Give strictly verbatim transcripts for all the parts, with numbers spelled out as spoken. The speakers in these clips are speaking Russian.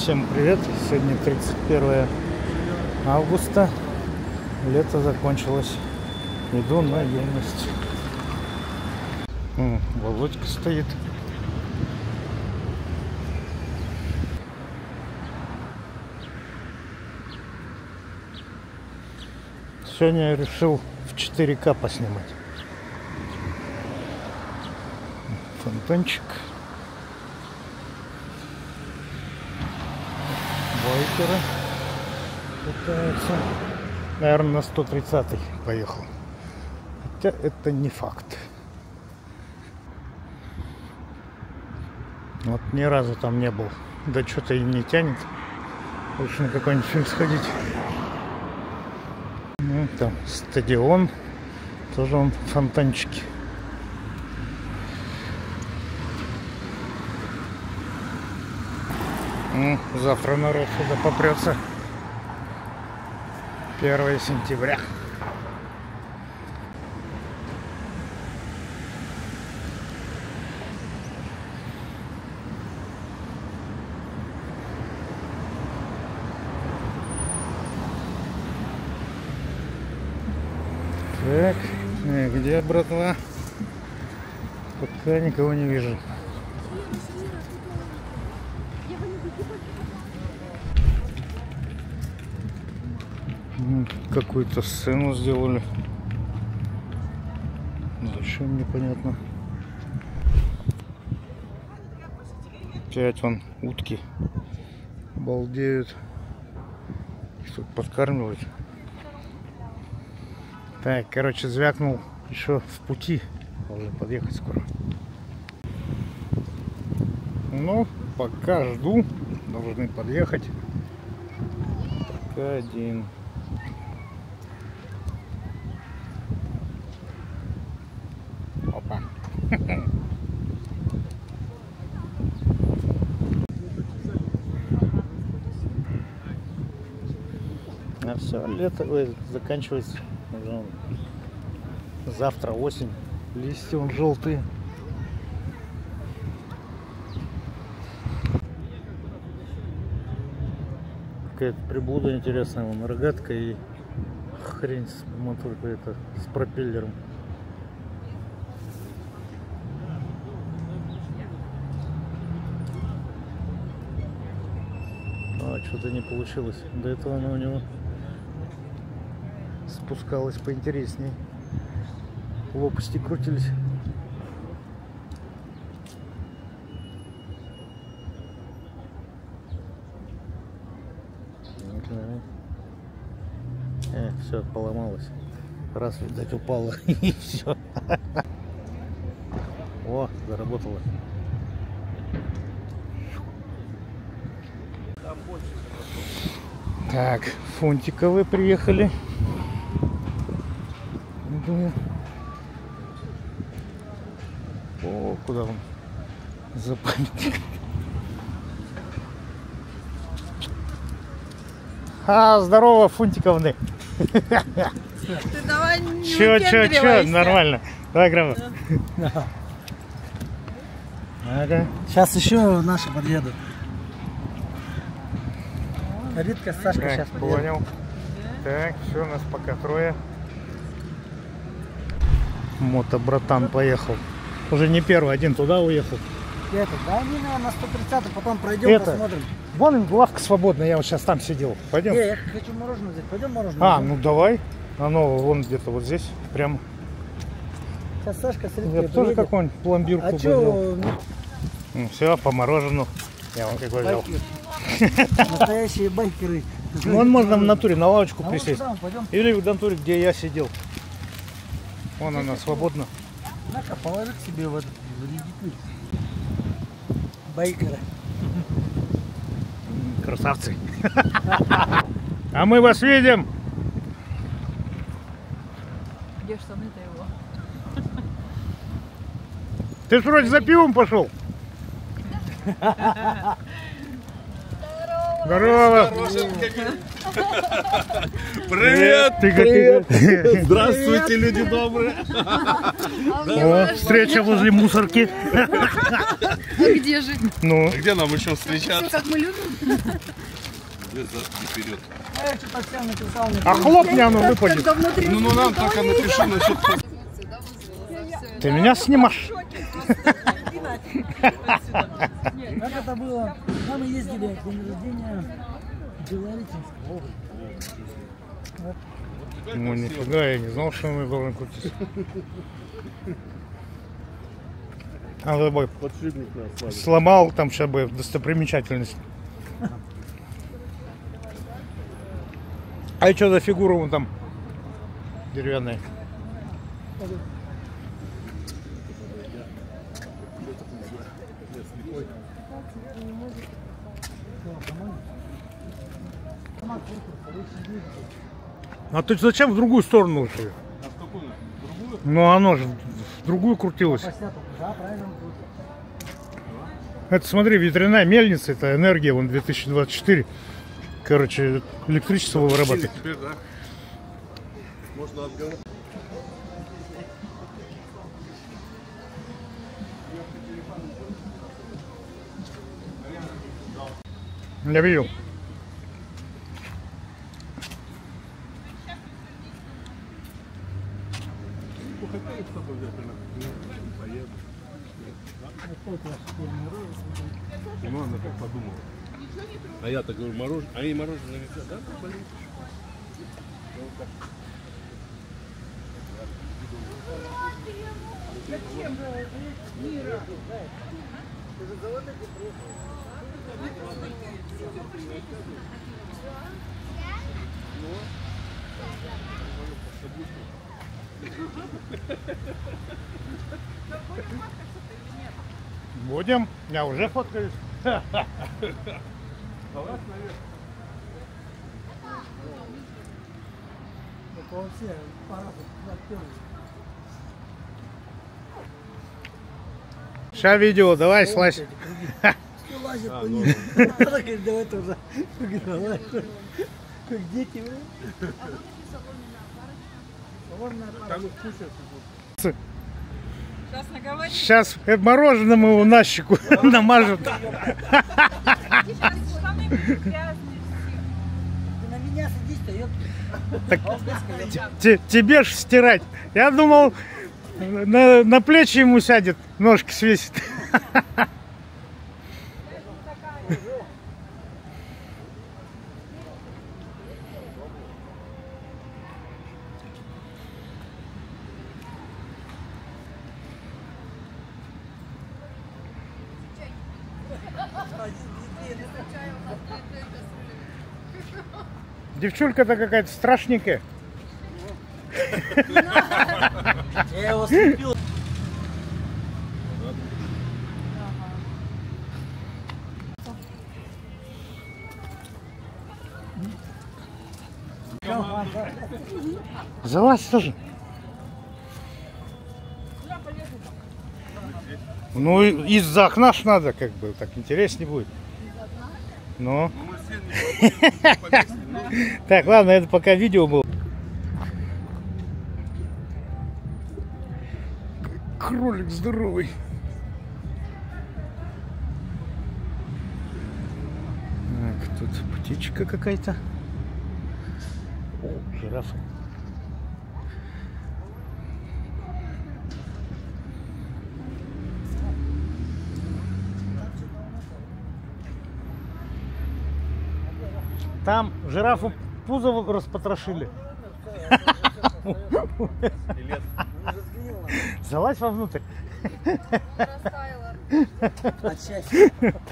Всем привет! Сегодня тридцать первое августа. Лето закончилось. Иду на юность. О, Володька стоит. Сегодня я решил в четыре ка поснимать. Фонтанчик. Байкеры пытаются. Наверное, на сто тридцатый поехал. Хотя это не факт. Вот ни разу там не был. Да что-то и не тянет. Лучше на какой-нибудь фильм сходить. Ну, там стадион. Тоже он фонтанчики. Ну, завтра народ сюда попрется. первое сентября. Так, э, где братва? Пока никого не вижу. Какую-то сцену сделали. Зачем, непонятно. Опять вон утки балдеют. Их тут подкармливать. Так, короче, звякнул еще в пути. Должен подъехать скоро. Ну, пока жду. Должны подъехать. Пока один. Опа. А все, лето ой, заканчивается. Уже завтра осень. Листья вон желтые. Какая-то приблуда интересная. Вон рогатка и хрень с моторкой, это с пропеллером. А, что-то не получилось. До этого она у него спускалась поинтереснее. Лопасти крутились. Э, все, поломалось. Раз, видать, упала и все. О, заработала. Так, Фунтиковы приехали. О, куда он? За памятник. А, здорово, Фунтиковны. Ты давай не Чё, чё, чё, нормально. Давай, грамма. Ага. Сейчас еще наши подъедут. Ритка, Сашка Так, сейчас понял. Так, все, у нас пока трое. Мото-братан поехал. Уже не первый, один туда уехал. Это, да, они, наверное, на сто тридцатый, потом пройдем, Это, посмотрим. вон лавка свободная, я вот сейчас там сидел. Пойдем. Не, я хочу мороженое взять. Пойдем мороженое. А, ну давай. Оно вон где-то вот здесь, прямо. Сейчас Сашка с Риткой Я бы тоже приедет. какую-нибудь пломбирку А бы чё, взял. ну, Ну, все, по морожену. Я вон какой взял. настоящие байкеры. Вон можно в натуре на лавочку А вот присесть. сюда, пойдем. Или в натуре, где я сидел. Вон она свободна. На-ка, положи к себе в этот в редикюль. Байкеры. Красавцы. А мы вас видим. Где штаны-то его? Ты ж вроде за пивом пошел. Здорово, Здорово! Привет! Привет! Здравствуйте, люди добрые! О, встреча возле мусорки. А где же? Ну, Где нам еще встречаться? Как мы любим? Вперед. А я что-то всем написал. а хлопни, оно выпадет. Когда внутри Ну, ну нам только напиши насчет... Ты меня снимаешь? Как это было? Да, мы ездили к день рождения Белореченского. Ну, нифига, я не знал, что мы должны крутиться. А давай, Подшипник нас сломал там сейчас бы достопримечательность. А что за фигура вон там деревянная? А ты зачем в другую сторону ушли? А в какую? Другую? Ну оно же в другую крутилось. Да, правильно. Это смотри, ветряная мельница, это энергия, вон две тысячи двадцать четыре. Короче, электричество вырабатывает. Теперь, да? Можно отговорить. Я видел. Ну, она как подумала. А я так говорю, мороженое. А ей мороженое нельзя, да? Блин. Будем. Я уже фоткаюсь. Это вообще парад актёров. Ща видео, давай, слазь. Все лазят по ним. Она говорит, давай тоже. Давай. Как дети, вы. Салонная пара. Сейчас наговорим. Сейчас мороженым его на щеку намажут. Штаны грязные Ты на меня садись-то, ёпта. Так, те- тебе ж стирать. Я думал, на, на плечи ему сядет, ножки свесит. Девчулька-то какая-то страшненькая. Я его слепил. Залазь тоже. Ну, из-за окна ж надо, как бы, так интереснее будет. Ну. Так, ладно, это пока видео было. Кролик здоровый. Так, тут птичка какая-то. О, жирафа. Там жирафу пузо распотрошили. Залазь вовнутрь. растаяла. От счастья.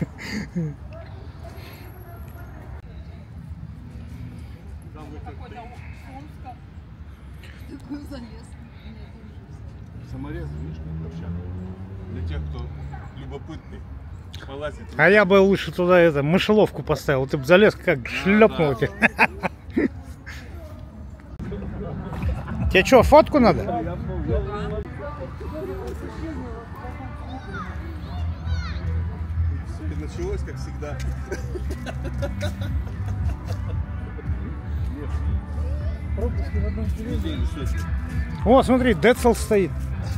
Такой залез. Саморез, видишь, как площадка. Для тех, кто любопытный. Полазить. А я бы лучше туда это мышеловку поставил. Ты бы залез, как шлепнул да. тебя. Тебе что, фотку надо? Началось, как всегда. О, смотри, Децл стоит.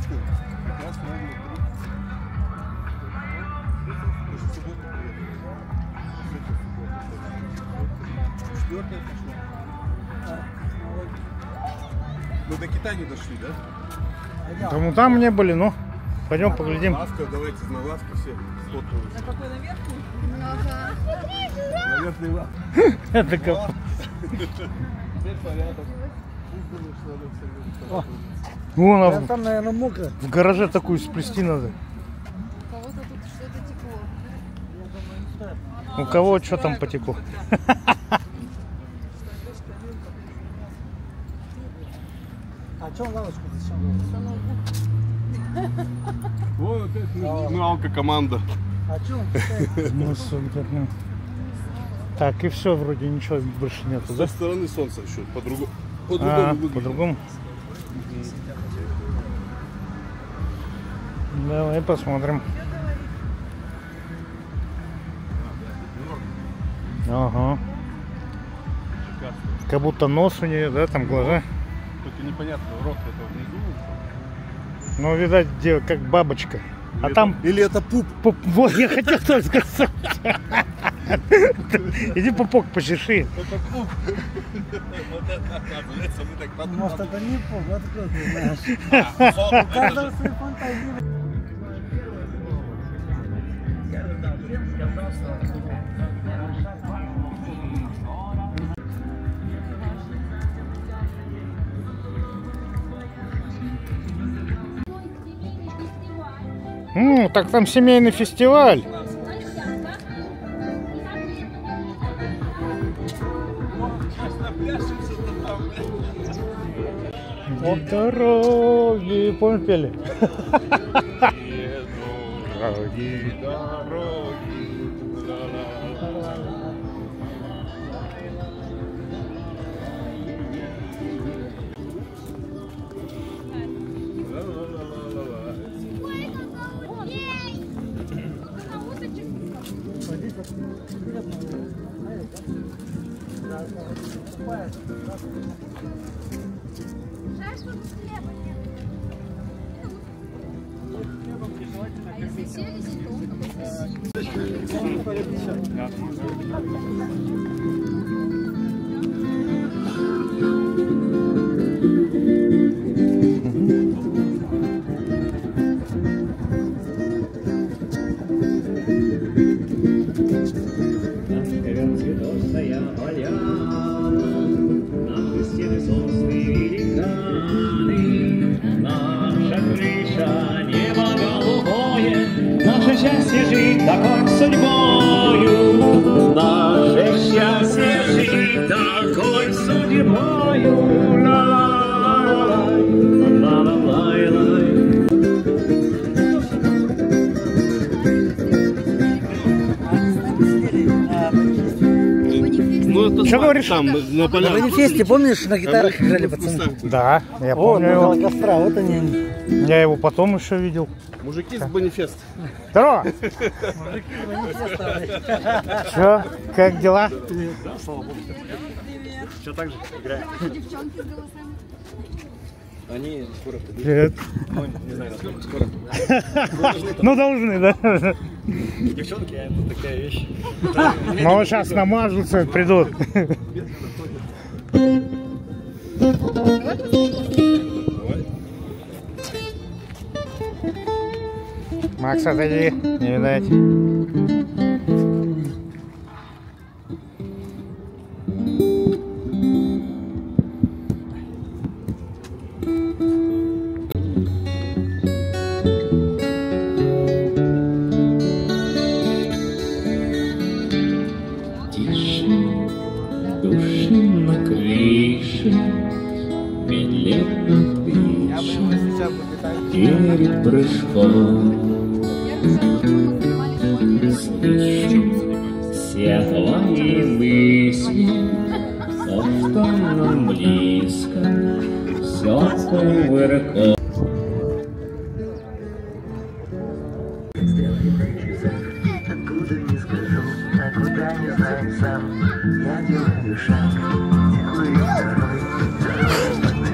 Мы до Китая не дошли, да? Да мы там не были, ну. Пойдем поглядим. Ласка, давайте на ласку все сфоткались. На какой наверх? Наверное, ласка. Это как... Теперь порядок. Вон, А а там, наверное, мокро. в гараже такую сплести надо. У кого-то тут что-то текло. У кого что там потекло? А что лавочку зачем? Вот опять мы, мы алко-команда. А что? Ну, супер, ну. Так, и все, вроде ничего больше нету, С да? той стороны солнца еще по-другому. А, По-другому выглядит. по-другому. Давай посмотрим. Ага. Как будто нос у нее, да, там глаза. Только непонятно, рот это внизу. Ну, видать, где как бабочка. А Или там... это- Или это пуп. пуп- Вот, я хотел тоже сказать. Иди пупок почеши. Это пуп. Вот это оказывается, мы так подумали. Может, это не пол, откуда ты знаешь? У каждого свои фантазии. Ну, так там семейный фестиваль. Вот дороги, помнишь, пели? Дороги. Счастье жить такой судьбою, наше счастье жить такой судьбою. Ла-ла-ла-лай, ла-ла-лай-лай. Ну это Что говоришь? там на На полях. манифесте, помнишь, на гитарах играли пацаны? Да, я О, помню около его. костра, вот они. Я его потом еще видел. Мужики с манифест. Здорово! Че, как дела? Все так же играем. Девчонки с голосами. Они скоро придут. Привет. Ну, не знаю, насколько скоро. Ну, должны, да? Девчонки, а это такая вещь. Ну, вот сейчас намажутся, придут. Макс, отойди, не видать. Тише, души на крыше, медленно дышит перед прыжком. Слышу все твои мысли, все, что нам близко, все кувырком. Откуда не скажу, а куда не знаю сам. Я делаю шаг, делаю второй,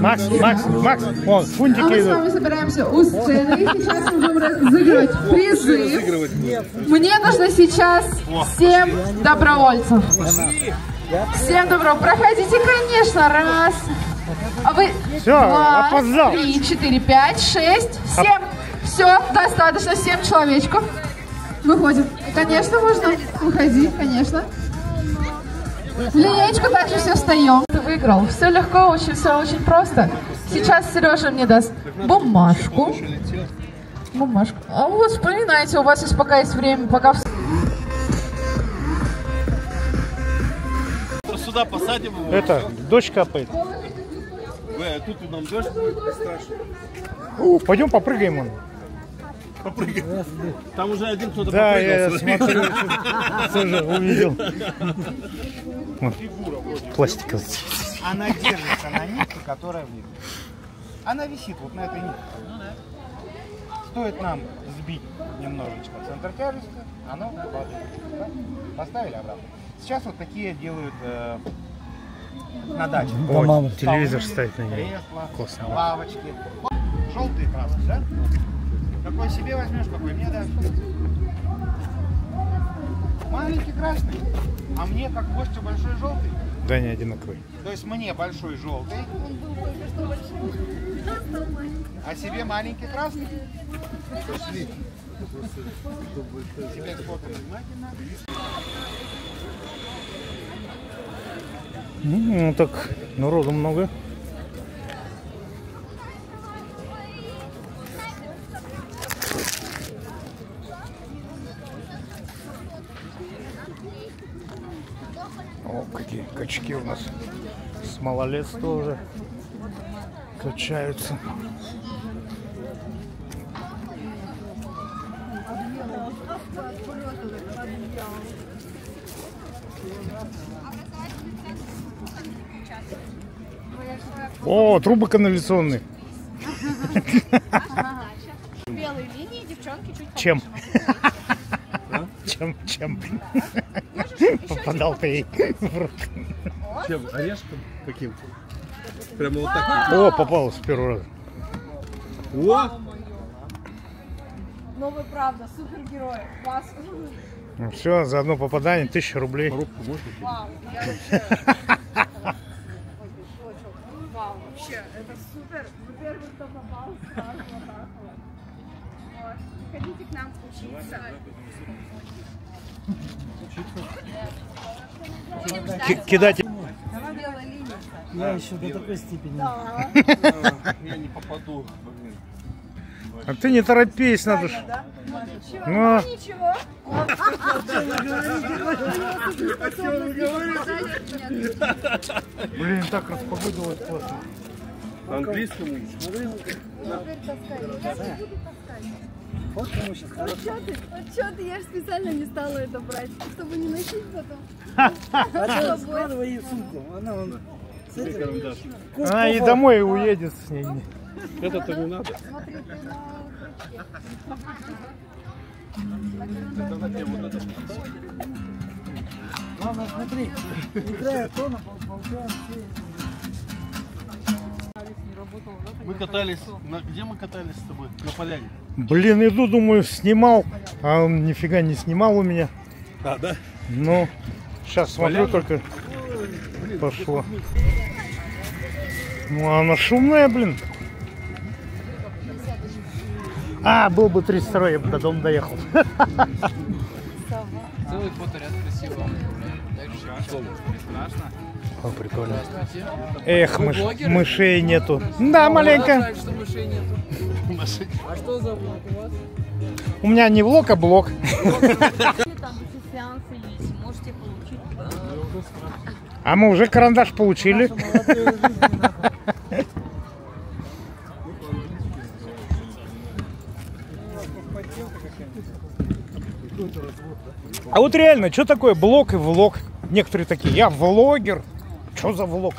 Макс, Макс, Макс, вон, фунтики А мы с идут. вами собираемся у сцены и сейчас мы будем разыгрывать призы. Мне нужно сейчас семь добровольцев. Семь добро. Проходите, конечно, раз. А вы Всё, два, опоздал. три, четыре, пять, шесть, семь. Все, достаточно, семь человечков. Выходим. Конечно, можно выходить, конечно. В линейку дальше все встаем. Ты выиграл. Все легко, очень, все очень просто. Сейчас Сережа мне даст бумажку. Бумажку. А вот вспоминайте, у вас есть пока есть время, пока... Сюда посадим его. Это, дождь капает. Вы, а тут нам дождь будет страшно. О, пойдем попрыгаем он. Попрыгаем. Там уже один кто-то Да, попрыгал. я смотрю, тоже увидел. Вот. Пластиковый. Она держится на нитке, которая в нитке. Она висит вот на этой нитке. Стоит нам сбить немножечко центр тяжести, оно падает. Да? Поставили обратно. Сейчас вот такие делают э, на даче. О, телевизор ставить на нее. Кресла, Классно. лавочки. Желтые краски, да? Какой себе возьмешь, какой мне дашь? Маленький красный, а мне как гостю большой желтый. Да, не одинаковый. То есть мне большой желтый, а себе маленький красный. Пошли. Себе сфотали. Ну, так, народу много. О, какие качки у нас. С малолетства уже качаются. О, трубы канализационные. Белые линии, девчонки чуть Чем? Чем, чем? Попадал ты ей в рот. Чем? Орешком? Каким? Прямо вот так. О, попалась с первого раза. О! Ну вы правда, супергерой. Вас. Ну все, за одно попадание тысяча рублей. Коробку можно? Вау, я вообще... Вау, вообще, это супер. Вы первый, кто попал, сразу вот так вот. Вот. Приходите к нам учиться. Ки- Кидать. Белая линия. Я еще до такой степени. Да. Я не попаду. Блин. А ты не торопись, надо ж. Да? Ничего, Ну. ничего. Блин, так распогодилось классно. По-английскому. Вот кому сейчас Вот что ты, вот что ты, я же специально не стала это брать, чтобы не носить потом. А ты складывай ей сумку. Она вон с этим. Карандаш. Она и домой уедет с ней. Это-то не надо. Смотри, ты на крючке. Главное, смотри, играя то, получаем все. Мы катались. На... Где мы катались с тобой? На поляне. Блин, иду, думаю, снимал, а он нифига не снимал у меня. А, да? Ну, сейчас смотрю, Поляна? только пошло. Ну, она шумная, блин. А, был бы тридцать второй, я бы до дома доехал. Целый фоторяд красиво. Страшно. О, прикольно. Эх, мыш, мышей нету. Да, маленько. Что мышей нету. А что за влог у вас? У меня не влог, а блог. Там все сеансы есть, можете получить. А мы уже карандаш получили. А вот реально, что такое блог и влог? Некоторые такие, я влогер. Что за влог?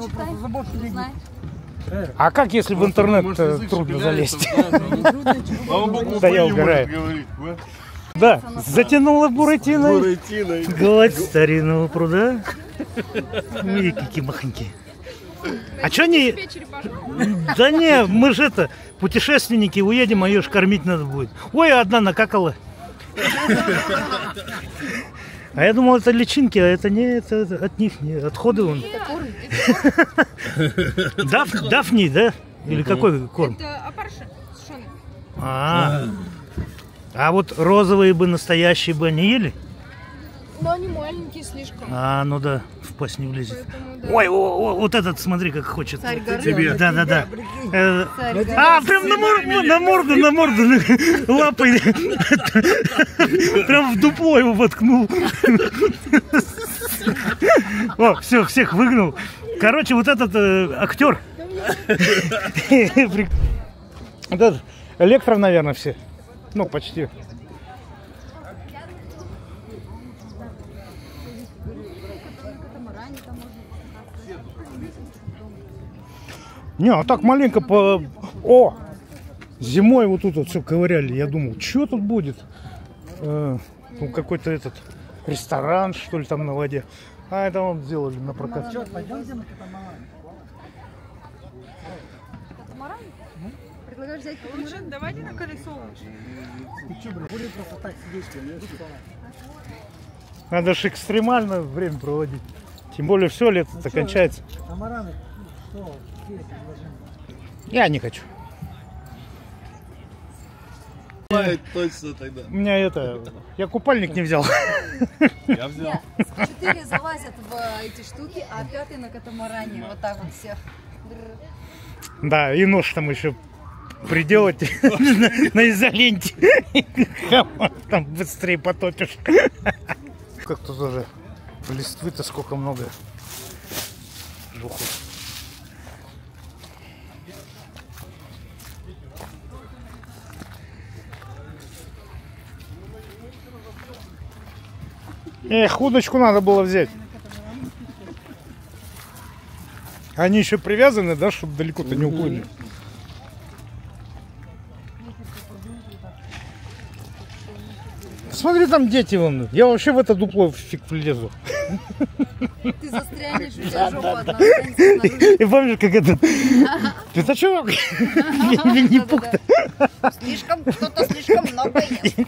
А как, если в интернет э, трудно залезть? Да я угораю. Да, затянула буратиной. Буратиной. Гладь старинного пруда. Видите, какие махонькие. А что не... Да не, мы же это, путешественники, уедем, а ее ж кормить надо будет. Ой, одна накакала. А я думал, это личинки, а это не, это, это от них, не, отходы вон. Даф, дафни, да? Или какой корм? Это опарыши сушеные. А, а вот розовые бы, настоящие бы они ели? Но они маленькие слишком. А, ну да, в пасть не влезет. Поэтому, да. Ой, о, о, вот этот, смотри, как хочет. Царь горы. Тебе. Да, да, да. Э, Царь горы. А, прям на морду, на морду, на морду, лапой. Прям в дупло его воткнул. О, все, всех выгнал. Короче, вот этот э, актер. Вот этот Электров, наверное, все. Ну, почти. Не, а так маленько по... О! Зимой вот тут вот все ковыряли. Я думал, что тут будет? Э, ну, какой-то этот ресторан, что ли, там на воде. А это вот сделали на прокат. Что, пойдемте на катамаран? Катамаран? Предлагаешь взять катамаран? Давайте на колесо лучше. Ты что, блин, будет просто так сидеть? Надо же экстремально время проводить. Тем более все, лето-то кончается. Катамараны, что? Какие предложения? Я не хочу. Точно тогда. У меня это... Я купальник не взял. Я взял. Четыре залазят в эти штуки, а пятый на катамаране. Вот так вот все. Да, и нож там еще приделать на изоленте. Там быстрее потопишь. Как тут уже листвы-то сколько много. Жуху. Эх, удочку надо было взять. Они еще привязаны, да, чтобы далеко-то не уплыли. Смотри, там дети вон. Я вообще в это дупло фиг влезу. Ты застрянешь, у тебя жопа одна останется снаружи. И помнишь, как это... Это что? Винни-Пух-то. Слишком, кто-то слишком много ест.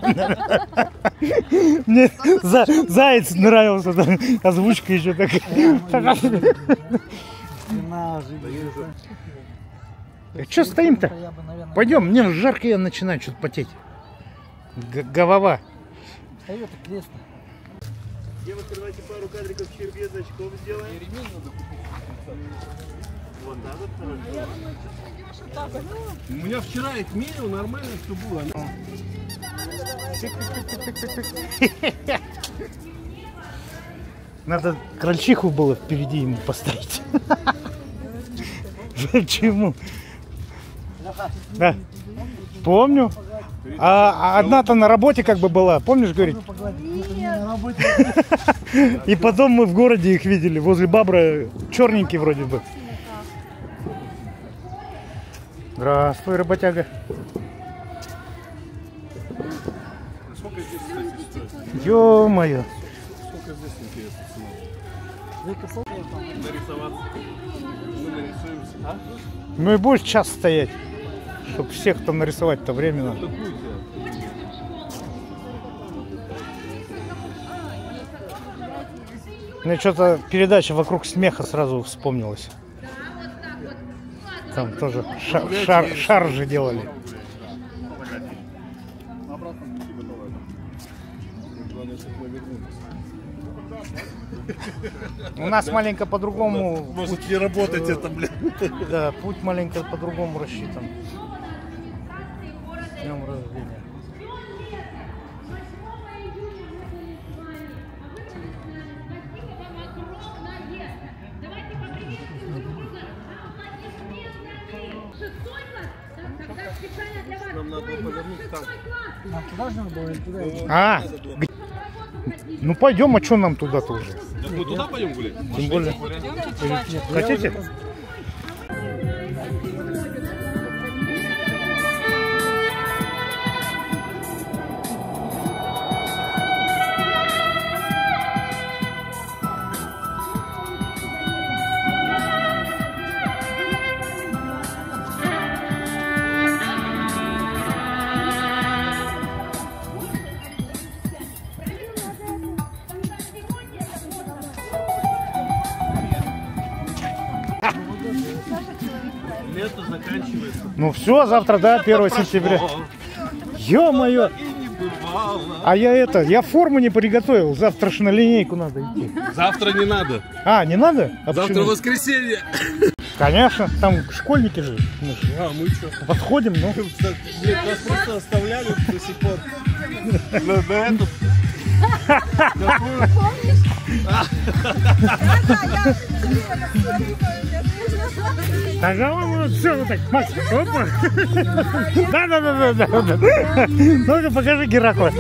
Мне за, заяц нравился, там, озвучка еще такая. Че стоим-то? Пойдем, мне жарко, я начинаю что-то потеть. Г голова. Девушка, давайте пару кадриков червезочков сделаем. Вот, да, вот. У меня вчера их мерил, нормально все было. Надо крольчиху было впереди ему поставить. Почему? Да. Помню. А одна-то на работе как бы была, помнишь, говорит? И потом мы в городе их видели, возле Бабра, черненький вроде бы. Здравствуй, работяга. Ё-моё. Сколько здесь интересно? Нарисоваться. Мы нарисуемся. А? Ну и будешь час стоять, чтобы всех там нарисовать-то время надо. Мне что-то передача «Вокруг смеха» сразу вспомнилась. Там тоже шар, шар, шар же делали. У нас маленько по-другому. Может не работать это, блин. Да, путь маленько по-другому рассчитан. С днем рождения. Нам надо повернуть так. Нам туда же надо было или туда? А, ну пойдем, а что нам туда-то уже? Так мы туда пойдем гулять? Тем более. Хотите? это заканчивается. Ну все, завтра, да, первое сентября. Ё-моё! А я это, я форму не приготовил. Завтра ж на линейку надо идти. Завтра не надо. А, не надо? А Завтра почему? воскресенье. Конечно, там школьники же. А, мы что? Подходим, ну. Блин, нас просто оставляли до сих пор. На, на эту. Ага, вот все, вот так, Макс, опа. Да, да, да, да, да. Ну-ка, покажи Геракла.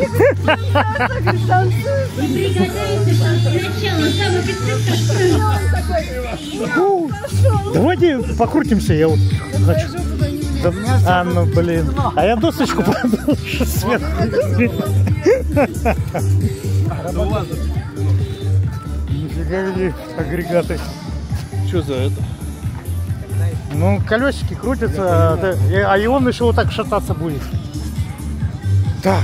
Давайте покрутимся, я вот хочу. А, ну блин. А я досочку подал сверху. Нифига какие агрегаты. Что за это? Ну, колесики крутятся, а и он еще вот так шататься будет. Так.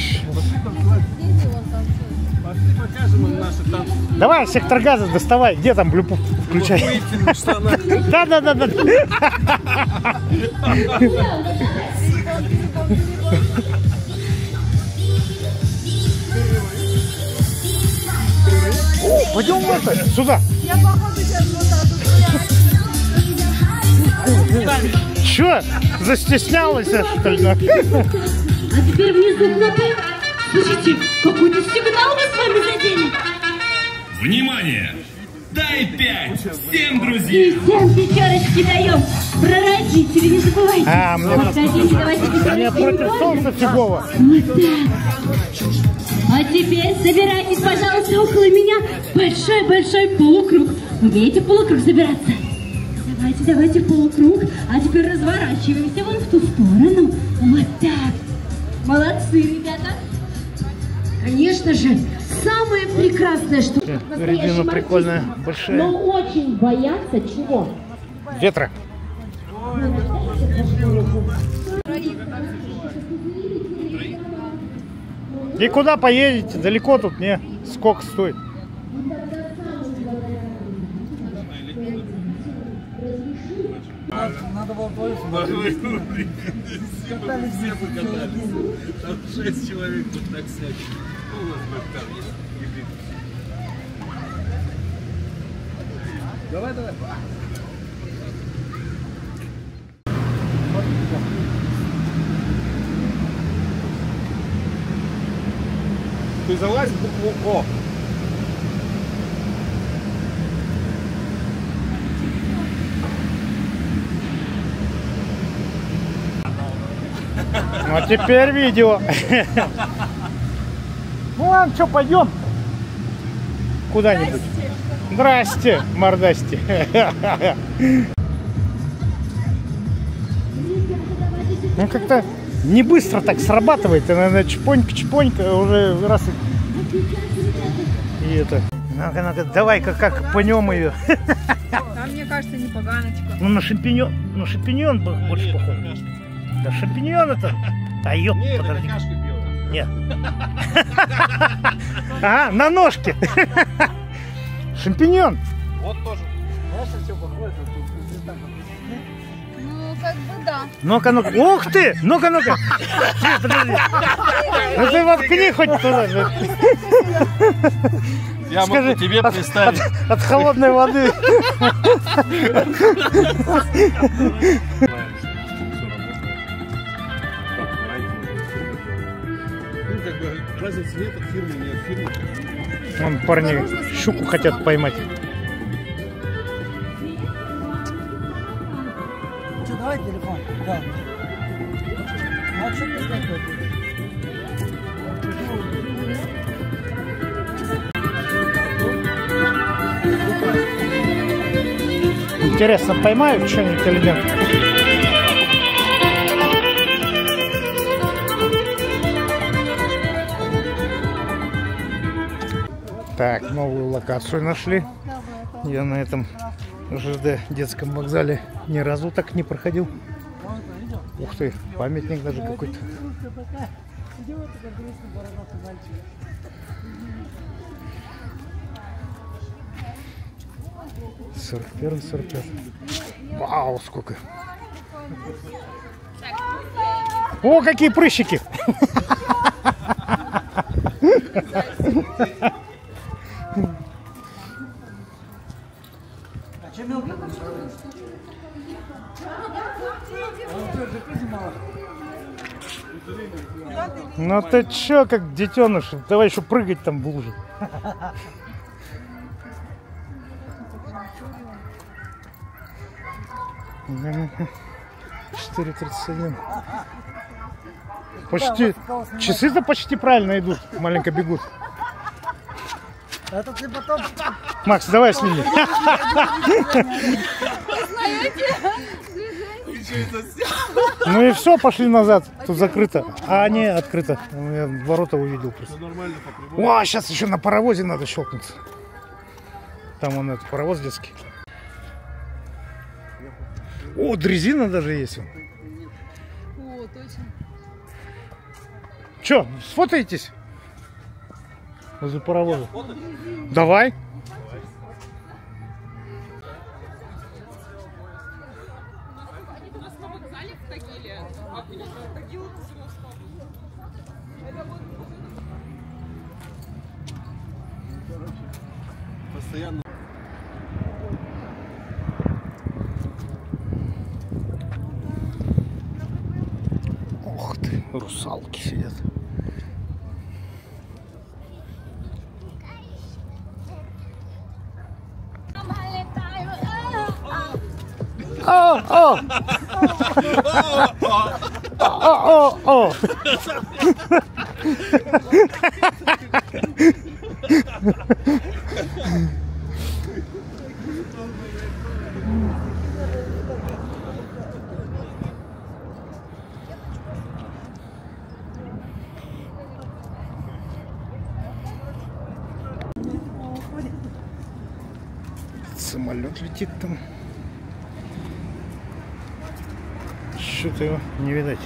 Пошли покажем им наши танцы. Давай, сектор газа доставай. Где там блюпу включай? Да, да, да, да. Пойдем в это, сюда. Я походу сейчас вот так вот. Че? Застеснялась, что ли? А теперь внизу кнопы. Слушайте, какой-то сигнал мы с вами задели. Внимание! Дай пять всем друзьям! Всем пятерочки даем. Про родителей не забывайте. А, мне Подходите, давайте мне против солнца фигово. Вот так. А теперь собирайтесь, пожалуйста, около меня. Большой-большой полукруг. Умеете в полукруг забираться? Давайте, давайте полукруг. А теперь разворачиваемся вон в ту сторону. Вот так. Молодцы, ребята. Конечно же, самое прекрасное, что... Резина прикольная, большая. Но очень боятся чего? Ветра. И куда поедете? Далеко тут не? Сколько стоит? Надо было твою Все покатались. Там шесть человек тут так сядет. Ну, у нас там есть гибрид. Давай, давай. Ты залазь в букву О. Ну а теперь видео. Ну ладно, что, пойдем куда-нибудь. Здрасте, мордасти. Ну как-то не быстро так срабатывает. Наверное, чпонька-чпонька уже раз и... И это. Ну-ка, ну-ка, давай-ка как пнем ее. Там, мне кажется, не поганочка. Ну на шампиньон, ну шампиньон больше похож. Да шампиньон это. А ёп, Нет, подожди. это кашка белая. Нет. Ага, на ножке. Шампиньон. Вот тоже. Знаешь, все похоже, Ну, как бы да. Ну-ка, ну-ка. Ух ты! Ну-ка, ну-ка. Подожди. Ну ты воткни хоть туда. Я Скажи, могу тебе от, представить. От, от холодной воды. Ну, как бы разницы нет от фирмы, не от фирмы. Вон парни щуку хотят поймать. Что, давай телефон? Да. А что ты такой? Интересно, поймают что-нибудь или нет? Так, новую локацию нашли. Я на этом ЖД детском вокзале ни разу так не проходил. Ух ты, памятник даже какой-то. сорок первый сорок пятый. Вау, сколько О, какие прыщики! Ну ты чё, как детеныш? Давай еще прыгать там в луже. четыре тридцать один. Почти. Часы-то почти правильно идут. Маленько бегут. Это ты потом... Макс, давай сними. Ну и все, пошли назад. Тут закрыто. А, не, открыто. Я ворота увидел просто. О, сейчас еще на паровозе надо щелкнуться. Там вон этот паровоз детский. О, дрезина даже есть. О, точно. Че, сфотаетесь? Возле паровоза. Давай. Постоянно. Ох ты, русалки сидят. О, о! О, о, о! Самолет летит там. Что-то его не видать.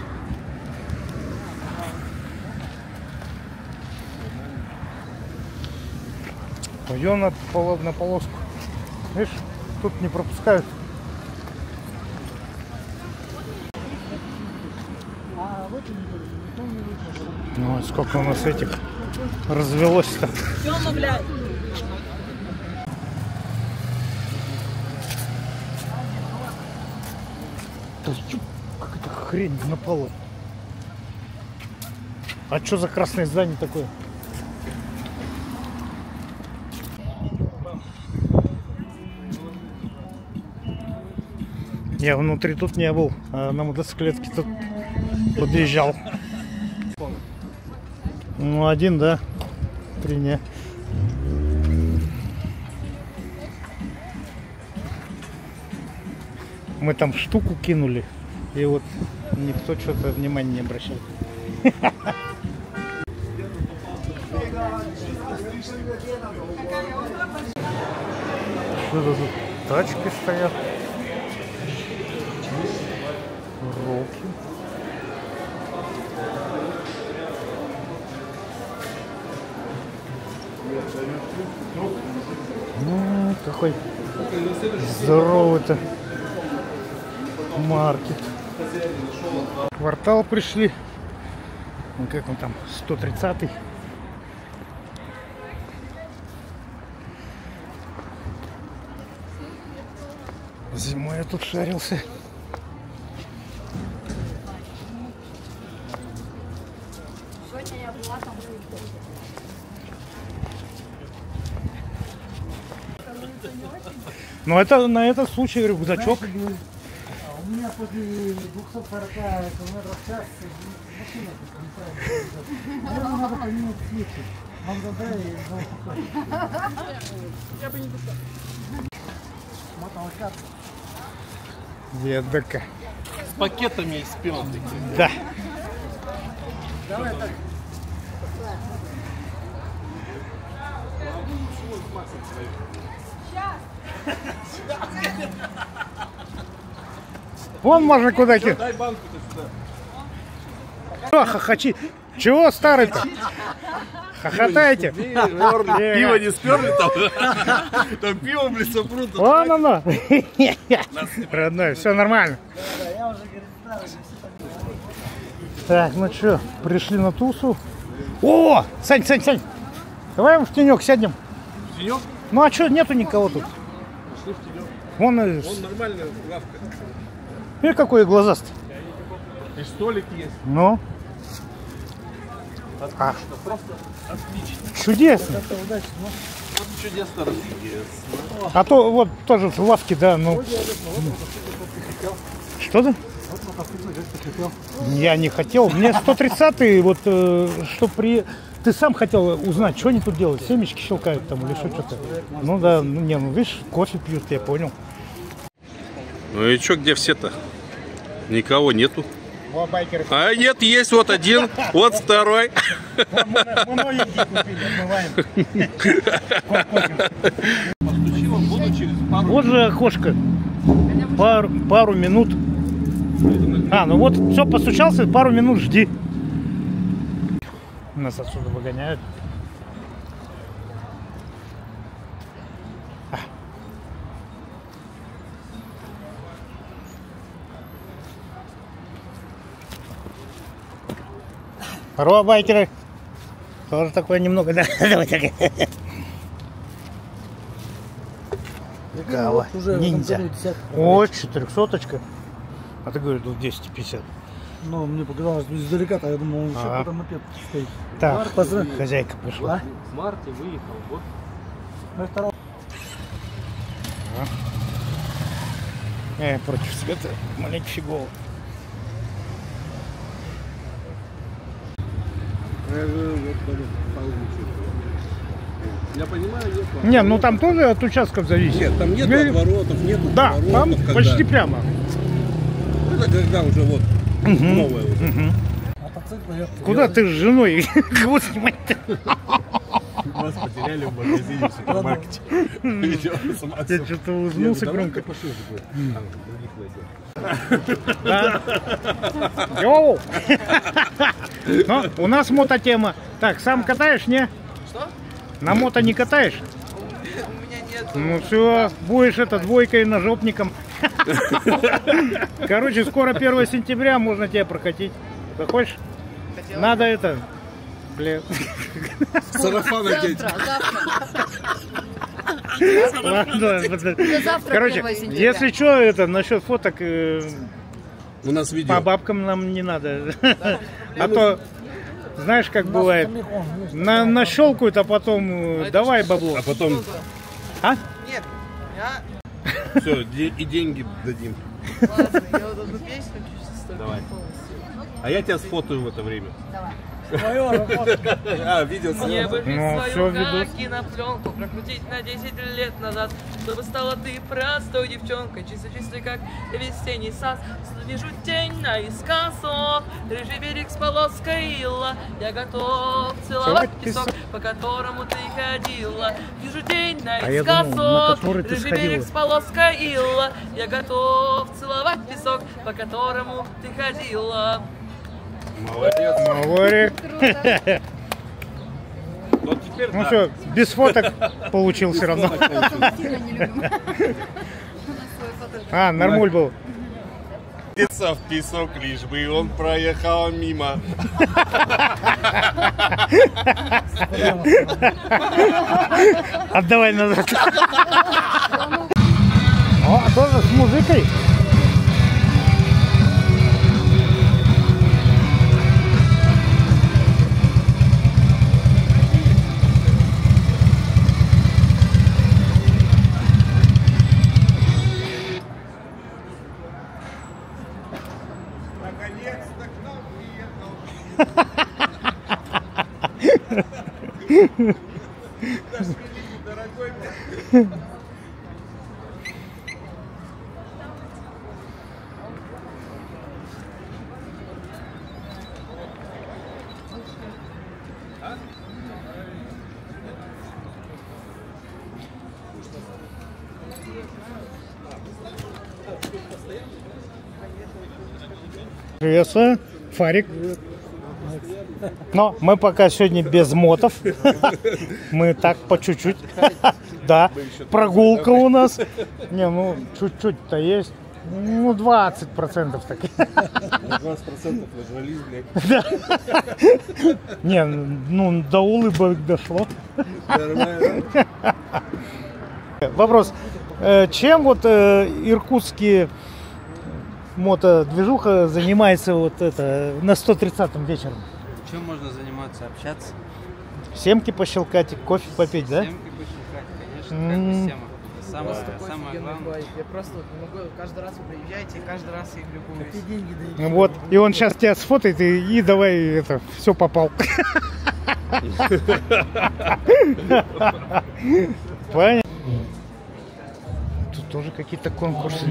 Пойдем на, на полоску. Видишь, тут не пропускают. Ну вот сколько у нас этих развелось-то. Какая-то хрень напала. А что за красное здание такое? Я внутри тут не был, а на мотоциклетке тут подъезжал. Ну, один, да. Три не. Мы там штуку кинули, и вот никто что-то внимания не обращает. Что-то тут тачки стоят. Роки. Ну, какой здоровый-то маркет. Квартал пришли. Ну, как он там, сто тридцатый. Зимой я тут шарился. Ну это на этот случай рюкзачок. А у меня после двухсот сорока километров в час машина неправильно. Надо поменять свечи. Вам задай и я бы не писал. Моталкат. Ведака. С пакетами из пенки. Да. Давай так. Вон можно куда кинуть. Дай банку-то сюда. Что, хохочи? Чего старый-то? Хохотаете? Пиво не сперли там? Там пиво, блин, сопрут. Вон оно. Родной, все нормально. Так, ну что, пришли на тусу. О, Сань, Сань, Сань, давай в тенек сядем. В тенек? Ну а что, нету никого тут? Пошли в тенек. Вон, и... Вон нормальная лавка. И какой глазастый. И столик есть. Ну. Отлично, а. просто отлично. Чудесно. Вот чудесно, чудесно. А то вот тоже в лавке, да, ну. Что ты? Я не хотел. Мне сто тридцатый, вот, э, что при... Ты сам хотел узнать, что они тут делают? Семечки щелкают там или что-то? Ну да, ну не, ну видишь, кофе пьют, я понял. Ну и что, где все-то? Никого нету. А нет, есть вот один, вот второй. Вот же окошко. Пару, пару минут. А, ну вот, все, постучался, пару минут жди. Нас отсюда выгоняют. А. Здорово, байкеры. Тоже такое немного, да? Давай так. Кава, ниндзя. О, четырехсоточка. А ты говоришь, тут двести пятьдесят. Ну, мне показалось издалека-то, я думал, он еще потом опять стоит. Так, хозяйка пришла. В марте выехал, вот. Э, против света маленько фигово. Я понимаю, нет. Не, ну там тоже от участков зависит. Нет, там нет Или... отворотов, нет Да, отворотов, там когда... почти прямо. Это когда уже вот угу. новое уже. Угу. Куда ты с женой? Кого снимать-то? Вас потеряли в магазине в супермаркете. Я что-то улыбнулся громко. Йоу! Ну, у нас мототема. Так, сам катаешь, не? Что? На мото не катаешь? У меня нет. Ну все, будешь это двойкой ножопником. Короче, скоро первое сентября, можно тебя прокатить. Захочешь? Хотела? Надо это... Бля. Сарафан одеть. Короче, если что, это насчет фоток, э, у нас видео. По бабкам нам не надо. А то, знаешь, как бывает, на, нащелкают, а потом давай бабло. А потом... А? Нет, я... Все, и деньги дадим. Ладно, я вот одну песню чуть-чуть. Давай. А я тебя сфотаю в это время. Давай. А, видео Мне бы ну, свою как кинопленку прокрутить на десять лет назад, чтобы стала ты простой девчонкой, чисто-чистой, как весенний сад. Вижу тень наискосок, рыжий берег с полоской ила. Я готов целовать песок, по которому ты ходила. Вижу тень наискосок, рыжий берег с полоской ила. Я готов целовать песок, по которому ты ходила. Молодец. Молодец. Вот теперь, ну да. все, без фоток получил все равно. А, нормуль был. В песок, лишь бы он проехал мимо. Отдавай назад. О, тоже с музыкой. Приветствую, Фарик. Но мы пока сегодня без мотов. Мы так по чуть-чуть. Да, прогулка у нас. Не, ну чуть-чуть-то есть. Ну, двадцать процентов так. двадцать процентов нажрались, блядь. Да. Не, ну, до улыбок дошло. Нормально. Вопрос. Чем вот иркутские мотодвижуха занимается вот это на сто тридцатом вечером? Чем можно заниматься? Общаться? Семки пощелкать, кофе попить, да? Семки пощелкать, конечно, как бы сема. Самое, самое главное. Я просто не могу, каждый раз вы приезжаете, и каждый раз их любуюсь. Вот, и он сейчас тебя сфотает и, и давай это, все попал. Понятно. Тут тоже какие-то конкурсы.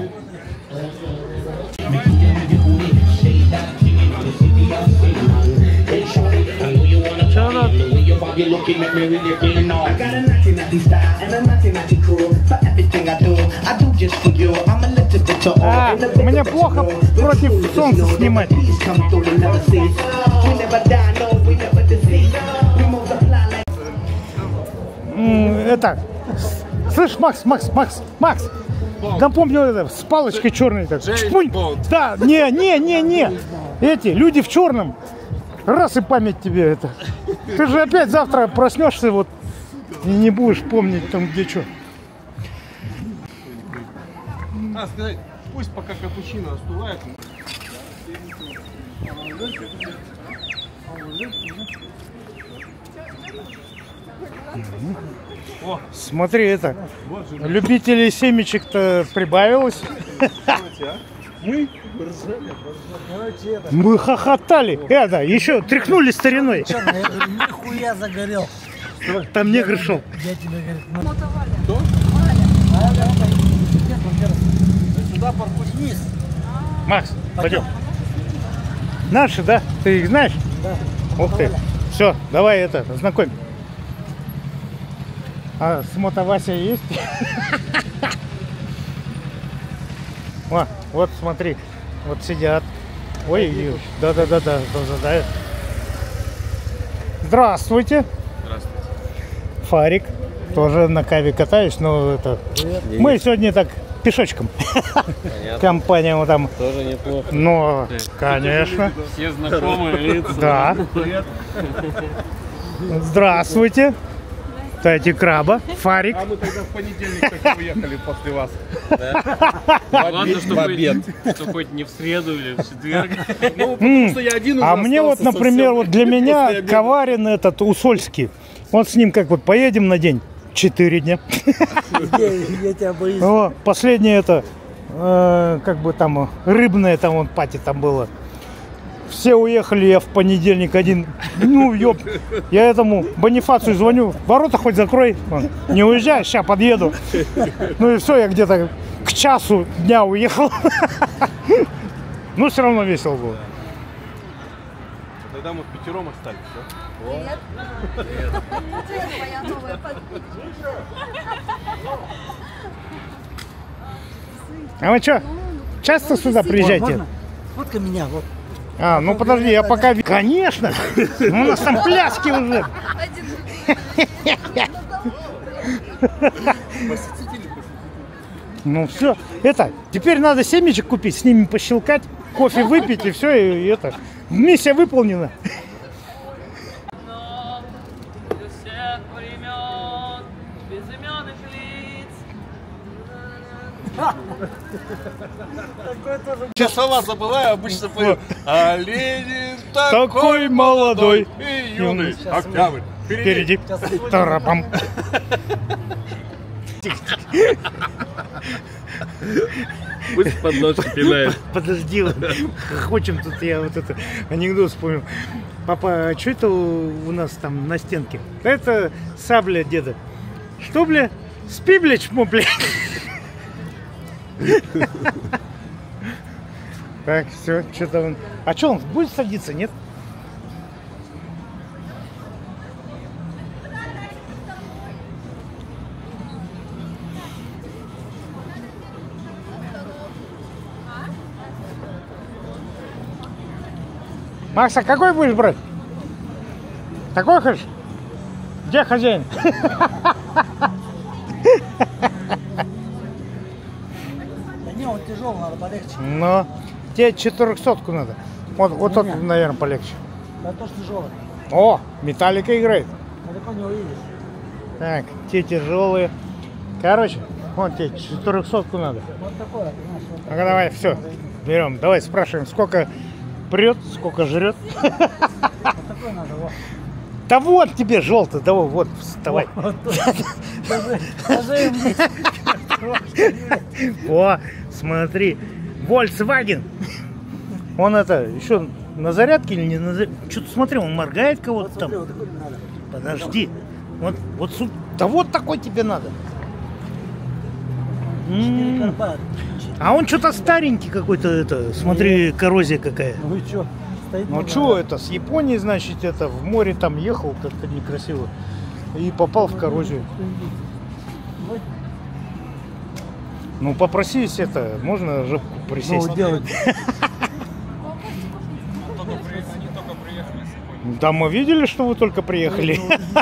А, мне плохо против солнца снимать. Это, слышь, Макс, Макс, Макс, Макс, напомню это, с палочкой черной так. Да, не, не, не, не. Эти люди в черном. Раз и память тебе это. Ты же опять завтра проснешься вот и не будешь помнить там где что. А, сказать, пусть пока капучино остывает. О, смотри, это, любителей семечек-то прибавилось. Мы Мы хохотали. Это, еще тряхнули стариной. нихуя загорел. Там негр шел. Я тебе говорю. Кто? Сюда паркуй вниз. Макс, пойдем. Наши, да? Ты их знаешь? Да. Ух ты. Все, давай это, знакомь. А с мотовася есть? О, вот смотри, вот сидят. Ой, да-да-да-да, да. Здравствуйте. Здравствуйте. Фарик. Тоже на каве катаюсь, но это... Привет. Мы сегодня так пешочком. Понятно. Компания вот там. Тоже неплохо. Ну, конечно. Все знакомые лица. Да. Привет. Здравствуйте. Кстати, краба, Фарик. А мы тогда в понедельник только уехали после вас. Ладно, что хоть, что хоть не в среду или в четверг. Ну, потому что я один уже А мне вот, остался например, совсем вот для меня после обеда. коварен этот Усольский. Вот с ним как вот поедем на день. Четыре дня. Я тебя боюсь. О, последнее это, э, как бы там, рыбное там вон пати там было. Все уехали, я в понедельник один. Ну, ёп. Я этому Бонифацию звоню. Ворота хоть закрой. Он, не уезжай, сейчас подъеду. Ну и все, я где-то к часу дня уехал. Ну, все равно весело было. Тогда мы пятером остались, все. Привет. Привет, моя новая подписчица. А вы что, часто сюда приезжаете? Фотка меня, вот. А, ну подожди, я пока... Конечно! У нас там пляски уже. Ну все, это, теперь надо семечек купить, с ними пощелкать, кофе выпить и все, и это, миссия выполнена. Я слова забываю, обычно пою. А Ленин такой, Такой молодой и юный. Октябрь. Впереди. Тарапам. Пусть подножки пинает. Подожди, вот, хочем тут я вот это анекдот вспомнил. Папа, а что это у, у нас там на стенке? Это сабля деда. Что, бля? Спи, бля, чмо, бля. Так, все, что-то он... А что, он будет садиться, нет? Макс, а какой будешь брать? Такой хочешь? Где хозяин? Да не, он тяжелый. тяжелый, надо полегче. Но тебе четырехсотку надо. Вот, вот Не-не. тот, наверное, полегче. Да то, что тяжелый. О, Металлика играет. Я такой не увидишь. Так, те тяжелые. Короче, вот тебе четырехсотку надо. Вот такое, понимаешь, вот Ну-ка давай, все, берем. Давай спрашиваем, сколько прет, сколько жрет. Вот такое надо, вот. Да вот тебе желтый, давай, вот, вставай. О, смотри, Volkswagen. Он это, еще на зарядке или не на зарядке? Что-то смотри, он моргает кого-то там. Подожди. Вот, вот, су- да вот такой тебе надо. М. А он что-то старенький какой-то, это, смотри, коррозия какая. Ну и что? Стоит Ну много. что это, с Японии, значит, это, в море там ехал как-то некрасиво и попал в коррозию. Ну попросись это, можно рыбку присесть. Ну, делать. Да мы видели, что вы только приехали.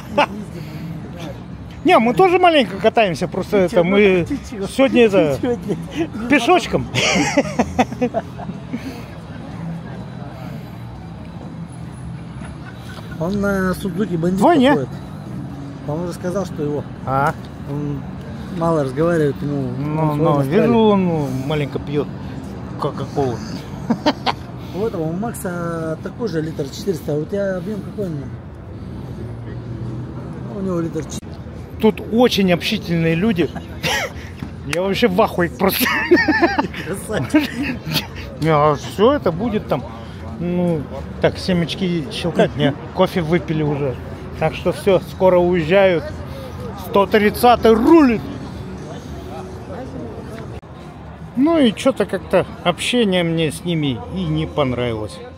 Не, мы тоже маленько катаемся, просто это мы сегодня это пешочком. Он на Судзуки бандит Твой, не? походит. Он уже сказал, что его. А? Он мало разговаривает, ему. Ну, он ну, сложно вижу, ставит. он ну, маленько пьет кока-колу. У этого у Макса такой же литр четыреста, а у тебя объем какой у него? У него литр четыреста. Тут очень общительные люди. Я вообще в ахуе просто. Все это будет там. Ну, так, семечки щелкать, не, кофе выпили уже. Так что все, скоро уезжают. сто тридцатый рулит. Ну и что-то как-то общение мне с ними и не понравилось.